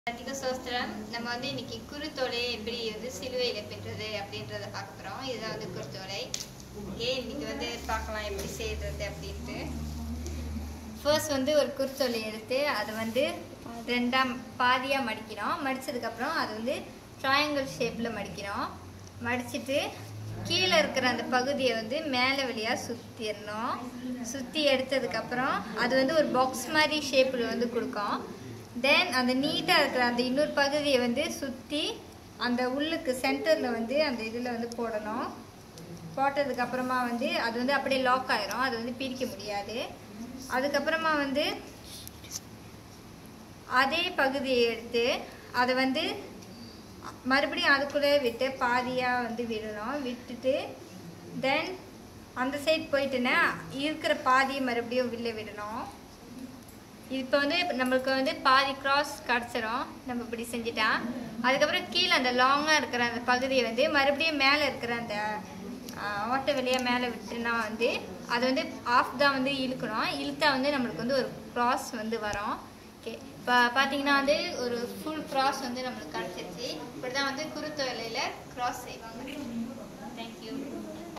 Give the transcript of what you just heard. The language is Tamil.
அதிக சோஸ்திரம் நம்ம வந்து இன்னைக்கு குருத்தோலை எப்படி வந்து சிலுவையில பின்றது அப்படின்றத பார்க்க போறோம். இதுதான் வந்து குருத்தோலை. ஓகே, இன்னைக்கு வந்து பார்க்கலாம் எப்படி செய்யறது அப்படின்ட்டு. ஃபர்ஸ்ட் வந்து ஒரு குருத்தோலை எடுத்து அதை வந்து ரெண்டாம் பாதியாக மடிக்கிறோம். மடிச்சதுக்கப்புறம் அது வந்து ட்ரையாங்கிள் ஷேப்பில் மடிக்கிறோம். மடிச்சுட்டு கீழே இருக்கிற அந்த பகுதியை வந்து மேலே வழியாக சுற்றிடணும். சுற்றி எடுத்ததுக்கப்புறம் அது வந்து ஒரு பாக்ஸ் மாதிரி ஷேப்பில் வந்து கொடுக்கும். தென் அந்த நீட்டாக இருக்கிற அந்த இன்னொரு பகுதியை வந்து சுற்றி அந்த உள்ளுக்கு சென்டரில் வந்து அந்த இதில் வந்து போடணும். போட்டதுக்கப்புறமா வந்து அது வந்து அப்படியே லாக் ஆயிரும், அது வந்து பிரிக்க முடியாது. அதுக்கப்புறமா வந்து அதே பகுதியை எடுத்து அதை வந்து மறுபடியும் அதுக்குள்ளே விட்டு பாதியாக வந்து விடணும். விட்டுட்டு தென் அந்த சைட் போயிட்டுன்னா இருக்கிற பாதியை மறுபடியும் வெளில விடணும். இப்போ வந்து நம்மளுக்கு வந்து பாதி கிராஸ் கிடச்சிரும் நம்ம இப்படி செஞ்சுட்டா. அதுக்கப்புறம் கீழே அந்த லாங்காக இருக்கிற அந்த பகுதியை வந்து மறுபடியும் மேலே இருக்கிற அந்த ஓட்டை வழியாக மேலே விட்டுனா வந்து அது வந்து ஆஃப் தான் வந்து இழுக்கணும். இழுத்தா வந்து நம்மளுக்கு வந்து ஒரு கிராஸ் வந்து வரும். ஓகே, இப்போ பார்த்தீங்கன்னா வந்து ஒரு ஃபுல் கிராஸ் வந்து நம்மளுக்கு கிடச்சிருச்சு. இப்படி தான் வந்து குருத்தோலையில் கிராஸ் செய்வாங்க. தேங்க்யூ.